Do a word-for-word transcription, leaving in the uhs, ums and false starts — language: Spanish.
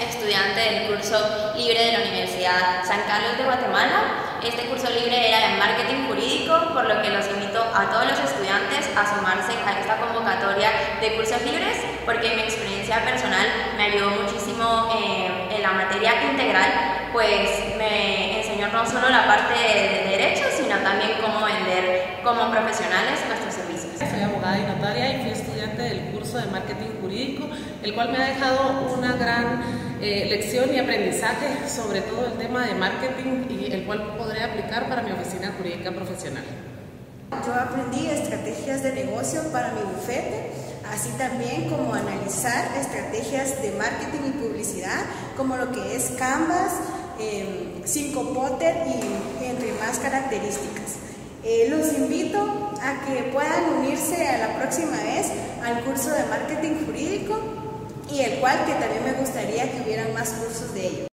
estudiante del curso libre de la Universidad San Carlos de Guatemala. Este curso libre era de marketing jurídico, por lo que los invito a todos los estudiantes a sumarse a esta convocatoria de cursos libres, porque mi experiencia personal me ayudó muchísimo eh, en la materia integral, pues me enseñó no solo la parte de, de derecho, sino también cómo vender como profesionales nuestros servicios. Soy abogada y notaria y fui estudiante del curso de marketing jurídico, el cual me ha dejado una gran eh, lección y aprendizaje sobre todo el tema de marketing, y el cual podré aplicar para mi oficina jurídica profesional. Yo aprendí estrategias de negocio para mi bufete, así también como analizar estrategias de marketing y publicidad, como lo que es Canvas, eh, Cinco Potter y entre más características. Eh, los invito a que puedan unirse a la próxima vez al curso de marketing jurídico, y el cual que también me gustaría que hubieran más cursos de ello.